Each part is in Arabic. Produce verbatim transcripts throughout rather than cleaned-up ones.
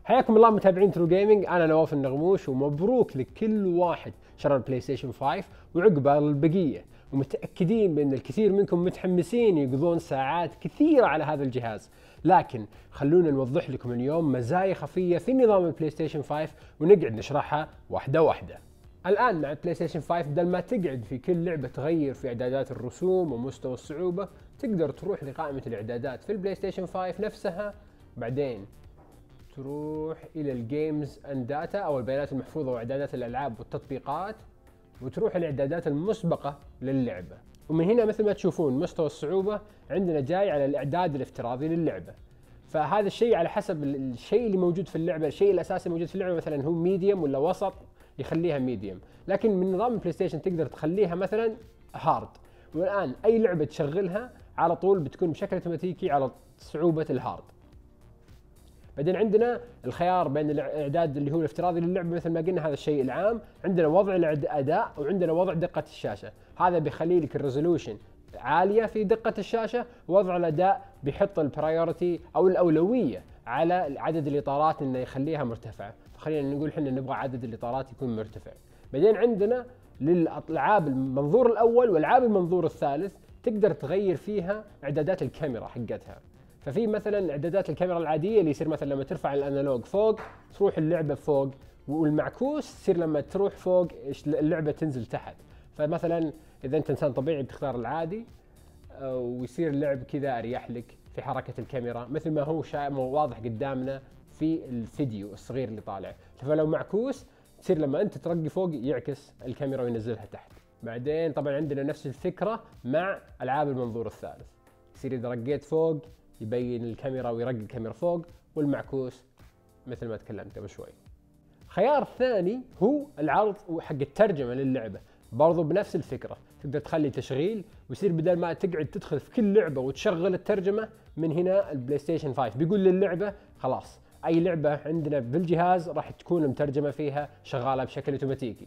حياكم الله متابعين ترو جيمنج، انا نواف النغموش، ومبروك لكل واحد شرى البلاي ستيشن خمسة وعقبه البقيه، ومتاكدين بان الكثير منكم متحمسين يقضون ساعات كثيره على هذا الجهاز. لكن خلونا نوضح لكم اليوم مزايا خفيه في نظام البلاي ستيشن خمسة ونقعد نشرحها واحده واحده. الان مع البلاي ستيشن خمسة بدل ما تقعد في كل لعبه تغير في اعدادات الرسوم ومستوى الصعوبه، تقدر تروح لقائمه الاعدادات في البلاي ستيشن خمسة نفسها، بعدين تروح الى الجيمز اند داتا او البيانات المحفوظه واعدادات الالعاب والتطبيقات، وتروح الاعدادات المسبقه للعبه. ومن هنا مثل ما تشوفون مستوى الصعوبه عندنا جاي على الاعداد الافتراضي للعبه. فهذا الشيء على حسب الشيء اللي موجود في اللعبه، الشيء الاساسي موجود في اللعبه مثلا هو ميديوم ولا وسط، يخليها ميديوم. لكن من نظام البلاي ستيشن تقدر تخليها مثلا هارد، والان اي لعبه تشغلها على طول بتكون بشكل اوتوماتيكي على صعوبه الهارد. بعدين عندنا الخيار بين الاعداد اللي هو الافتراضي للعبه مثل ما قلنا، هذا الشيء العام. عندنا وضع الاداء وعندنا وضع دقه الشاشه، هذا بيخلي لك الريزولوشن عاليه في دقه الشاشه، ووضع الاداء بيحط البرايورتي او الاولويه على عدد الاطارات انه يخليها مرتفعه، فخلينا نقول احنا نبغى عدد الاطارات يكون مرتفع. بعدين عندنا للالعاب المنظور الاول والعاب المنظور الثالث تقدر تغير فيها اعدادات الكاميرا حقتها. ففي مثلا اعدادات الكاميرا العاديه اللي يصير مثلا لما ترفع الانالوج فوق تروح اللعبه فوق، والمعكوس يصير لما تروح فوق اللعبه تنزل تحت. فمثلا اذا انت انسان طبيعي بتختار العادي ويصير اللعب كذا اريح لك في حركه الكاميرا، مثل ما هو واضح قدامنا في الفيديو الصغير اللي طالع. فلو معكوس تصير لما انت ترقي فوق يعكس الكاميرا وينزلها تحت. بعدين طبعا عندنا نفس الفكره مع العاب المنظور الثالث، يصير اذا رقيت فوق يبين الكاميرا ويرقي الكاميرا فوق، والمعكوس مثل ما تكلمت قبل شوي. خيار ثاني هو العرض حق الترجمه للعبه، برضو بنفس الفكره، تقدر تخلي تشغيل ويصير بدل ما تقعد تدخل في كل لعبه وتشغل الترجمه من هنا البلاي ستيشن خمسة بيقول للعبه خلاص اي لعبه عندنا بالجهاز راح تكون مترجمه فيها شغاله بشكل اوتوماتيكي.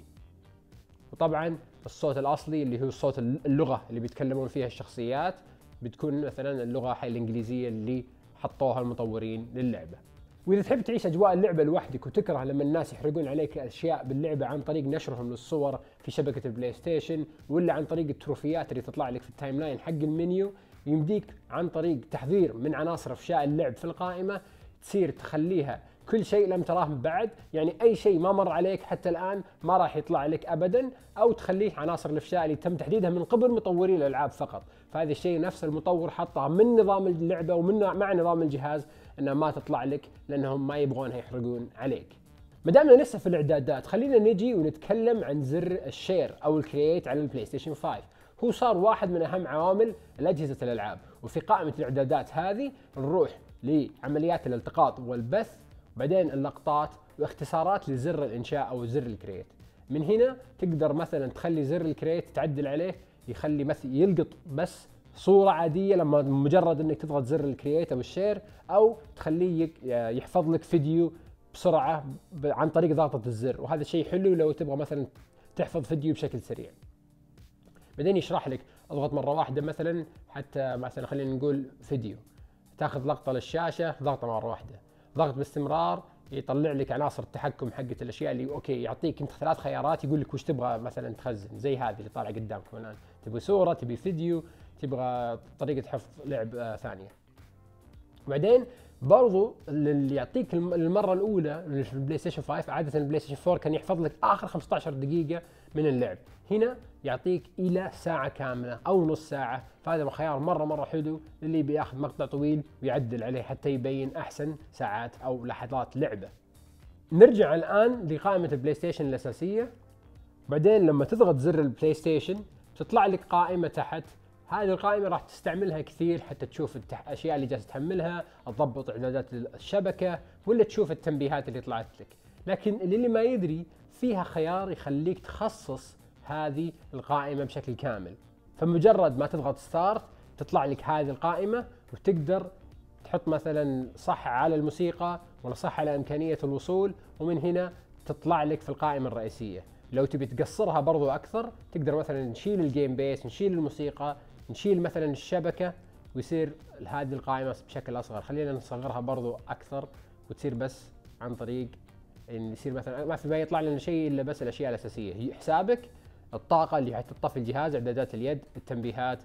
وطبعا الصوت الاصلي اللي هو صوت اللغه اللي بيتكلمون فيها الشخصيات بتكون مثلا اللغه الانجليزيه اللي حطوها المطورين للعبه. واذا تحب تعيش اجواء اللعبه لوحدك وتكره لما الناس يحرقون عليك اشياء باللعبه عن طريق نشرهم للصور في شبكه البلاي ستيشن، ولا عن طريق التروفيات اللي تطلع لك في التايم لاين حق المنيو، يمديك عن طريق تحذير من عناصر افشاء اللعب في القائمه تصير تخليها كل شيء لم تراه من بعد، يعني اي شيء ما مر عليك حتى الان ما راح يطلع لك ابدا، او تخليه عناصر الافشاء اللي تم تحديدها من قبل مطوري الالعاب فقط. فهذا الشيء نفس المطور حطها من نظام اللعبه ومن مع نظام الجهاز انها ما تطلع لك لانهم ما يبغونها يحرقون عليك. ما دامنا لسه في الاعدادات، خلينا نجي ونتكلم عن زر الشير او الكرييت على البلاي ستيشن خمسة. هو صار واحد من اهم عوامل الاجهزه الالعاب، وفي قائمه الاعدادات هذه نروح لعمليات الالتقاط والبث، بعدين اللقطات واختصارات لزر الانشاء او زر الكرييت. من هنا تقدر مثلا تخلي زر الكرييت تعدل عليه يخلي مثل يلقط بس صوره عاديه لما مجرد انك تضغط زر الكرييت او الشير، او تخليه يحفظ لك فيديو بسرعه عن طريق ضغطه الزر، وهذا شيء حلو لو تبغى مثلا تحفظ فيديو بشكل سريع. بعدين يشرح لك اضغط مره واحده مثلا، حتى مثلا خلينا نقول فيديو تاخذ لقطه للشاشه ضغطه مره واحده، ضغط باستمرار يطلع لك عناصر التحكم حقت الاشياء اللي اوكي، يعطيك انت ثلاث خيارات يقول لك وش تبغى مثلا تخزن، زي هذه اللي طالعه قدامكم الان، تبغى صوره، تبي فيديو، تبغى طريقه حفظ لعب آه ثانيه. وبعدين برضو اللي يعطيك المره الاولى في البلاي ستيشن خمسة، عاده البلاي ستيشن أربعة كان يحفظ لك اخر خمسة عشر دقيقه من اللعب، هنا يعطيك الى ساعه كامله او نص ساعه. فهذا خيار مره مره حلو اللي بياخذ مقطع طويل ويعدل عليه حتى يبين احسن ساعات او لحظات لعبه. نرجع الان لقائمه البلاي ستيشن الاساسيه، بعدين لما تضغط زر البلاي ستيشن تطلع لك قائمه تحت. هذه القائمه راح تستعملها كثير حتى تشوف الاشياء اللي جالس تحملها، تضبط اعدادات الشبكه، ولا تشوف التنبيهات اللي طلعت لك. لكن اللي ما يدري فيها خيار يخليك تخصص هذه القائمه بشكل كامل. فمجرد ما تضغط ستارت تطلع لك هذه القائمه، وتقدر تحط مثلا صح على الموسيقى ولا صح على امكانيه الوصول، ومن هنا تطلع لك في القائمه الرئيسيه. لو تبي تقصرها برضو اكثر تقدر مثلا نشيل الجيم بيس، نشيل الموسيقى، نشيل مثلا الشبكه، ويصير هذه القائمه بشكل اصغر. خلينا نصغرها برضو اكثر وتصير بس عن طريق ان يصير مثلا ما في ما يطلع لنا شيء الا بس الاشياء الاساسيه، هي حسابك، الطاقه اللي حتطفي الجهاز، اعدادات اليد، التنبيهات،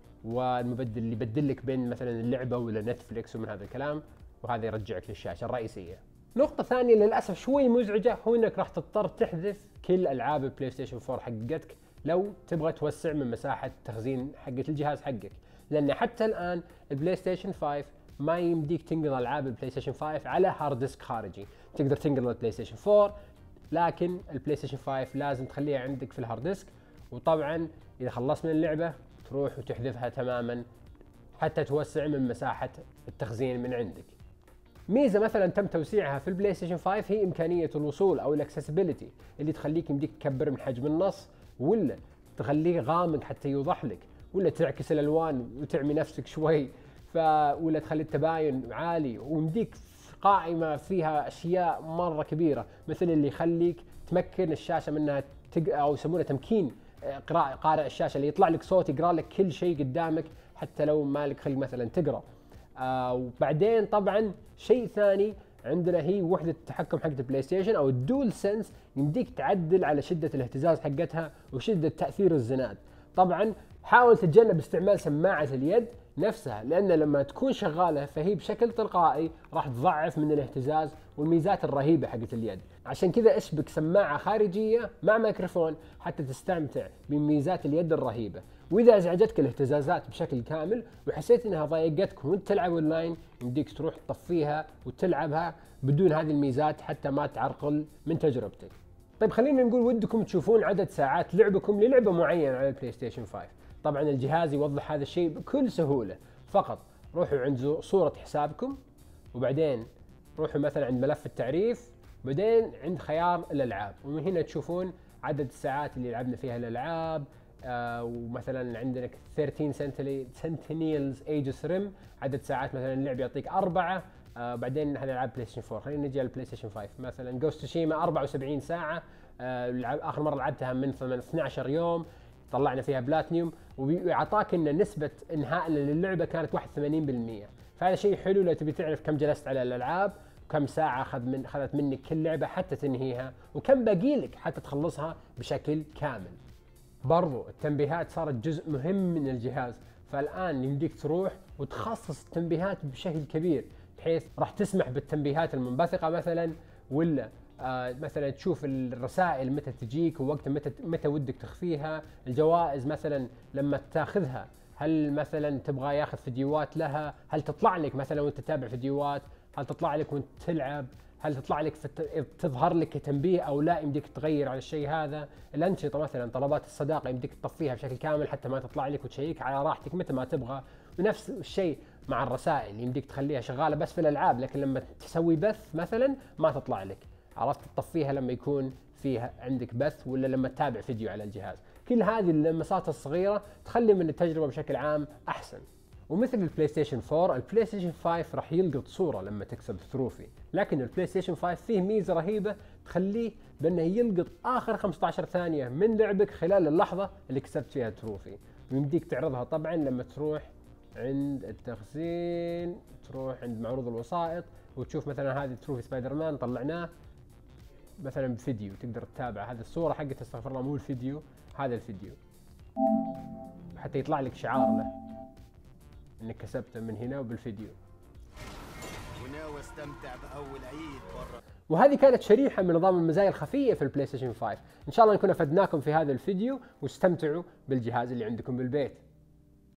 والمبدل اللي يبدل لك بين مثلا اللعبه ولا نتفلكس ومن هذا الكلام، وهذا يرجعك للشاشه الرئيسيه. نقطة ثانية للأسف شوي مزعجة، هو انك راح تضطر تحذف كل العاب البلاي ستيشن فور حقتك لو تبغى توسع من مساحة تخزين حقة الجهاز حقك، لأن حتى الآن البلاي ستيشن فايف ما يمديك تنقل العاب البلاي ستيشن فايف على هارد ديسك خارجي، تقدر تنقل البلاي ستيشن فور لكن البلاي ستيشن فايف لازم تخليها عندك في الهارد ديسك، وطبعا إذا خلصت من اللعبة تروح وتحذفها تماما حتى توسع من مساحة التخزين من عندك. ميزه مثلا تم توسيعها في البلاي ستيشن فايف هي امكانيه الوصول او الاكسسبيلتي اللي تخليك يمديك تكبر من حجم النص، ولا تخليه غامق حتى يوضح لك، ولا تعكس الالوان وتعمي نفسك شوي، ف ولا تخلي التباين عالي، ويمديك قائمه فيها اشياء مره كبيره مثل اللي يخليك تمكن الشاشه منها تق... او يسمونه تمكين قراء قارئ الشاشه، اللي يطلع لك صوت يقرا لك كل شيء قدامك حتى لو مالك خلق مثلا تقرا. آه وبعدين طبعا شيء ثاني عندنا هي وحده التحكم حقت البلاي ستيشن او الدول سنس، يمديك تعدل على شده الاهتزاز حقتها وشده تاثير الزناد. طبعا حاول تتجنب استعمال سماعه اليد نفسها، لان لما تكون شغاله فهي بشكل تلقائي راح تضعف من الاهتزاز والميزات الرهيبه حقت اليد، عشان كذا اشبك سماعه خارجيه مع ميكروفون حتى تستمتع بميزات اليد الرهيبه. واذا ازعجتك الاهتزازات بشكل كامل وحسيت انها ضايقتك وانت تلعب اونلاين، يمديك تروح تطفيها وتلعبها بدون هذه الميزات حتى ما تعرقل من تجربتك. طيب خلينا نقول ودكم تشوفون عدد ساعات لعبكم للعبه معينه على البلاي ستيشن فايف. طبعا الجهاز يوضح هذا الشيء بكل سهوله، فقط روحوا عند صوره حسابكم، وبعدين روحوا مثلا عند ملف التعريف، بعدين عند خيار الالعاب، ومن هنا تشوفون عدد الساعات اللي لعبنا فيها الالعاب. آه ومثلا عندك ثيرتين سنتينيلز ايجس ريم، عدد ساعات مثلا اللعب يعطيك أربعة. آه بعدين هذا العاب بلاي ستيشن فور، خلينا نجي على البلاي ستيشن فايف. مثلا جوست توشيما أربعة وسبعين ساعه، آه اخر مره لعبتها من اثني عشر يوم، طلعنا فيها بلاتنيوم، ويعطاك ان نسبه انهاء للعبه كانت واحد وثمانين بالمئة، فهذا شيء حلو لو تبي تعرف كم جلست على الالعاب، وكم ساعه اخذ من اخذت منك كل لعبه حتى تنهيها، وكم باقي لك حتى تخلصها بشكل كامل. برضو التنبيهات صارت جزء مهم من الجهاز، فالآن يمديك تروح وتخصص التنبيهات بشكل كبير، بحيث راح تسمح بالتنبيهات المنبثقة مثلا، ولا آه مثلا تشوف الرسائل متى تجيك ووقت متى متى ودك تخفيها، الجوائز مثلا لما تاخذها هل مثلا تبغى ياخذ فيديوهات لها، هل تطلع لك مثلا وانت تتابع فيديوهات، هل تطلع لك وانت تلعب، هل تطلع لك في الت... تظهر لك كتنبيه او لا، يمديك تغير على الشيء هذا. الانشطه مثلا طلبات الصداقه يمديك تطفيها بشكل كامل حتى ما تطلع لك، وتشيك على راحتك متى ما تبغى. ونفس الشيء مع الرسائل، يمديك تخليها شغاله بس في الالعاب، لكن لما تسوي بث مثلا ما تطلع لك، عرفت تطفيها لما يكون فيها عندك بث ولا لما تتابع فيديو على الجهاز. كل هذه اللمسات الصغيره تخلي من التجربه بشكل عام احسن. ومثل البلاي ستيشن فور، البلاي ستيشن فايف راح يلقط صوره لما تكسب تروفي، لكن البلاي ستيشن فايف فيه ميزه رهيبه تخليه بانه يلقط اخر خمسة عشر ثانيه من لعبك خلال اللحظه اللي كسبت فيها تروفي، ويمديك تعرضها طبعا لما تروح عند التخزين، تروح عند معروض الوسائط وتشوف مثلا هذه تروفي سبايدر مان طلعناه مثلا بفيديو، تقدر تتابع هذه الصوره حقت، استغفر الله مو الفيديو، هذا الفيديو، حتى يطلع لك شعار له انك كسبته من هنا وبالفيديو. وناوي استمتع باول عيد برا. وهذه كانت شريحه من نظام المزايا الخفيه في البلاي ستيشن فايف، ان شاء الله نكون افدناكم في هذا الفيديو، واستمتعوا بالجهاز اللي عندكم بالبيت.